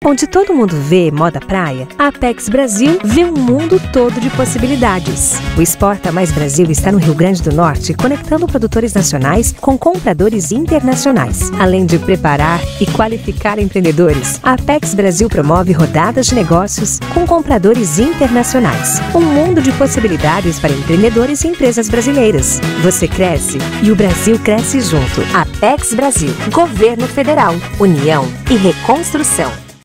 Onde todo mundo vê moda praia, a Apex Brasil vê um mundo todo de possibilidades. O Exporta Mais Brasil está no Rio Grande do Norte, conectando produtores nacionais com compradores internacionais. Além de preparar e qualificar empreendedores, a Apex Brasil promove rodadas de negócios com compradores internacionais. Um mundo de possibilidades para empreendedores e empresas brasileiras. Você cresce e o Brasil cresce junto. Apex Brasil, Governo Federal, União e Reconstrução.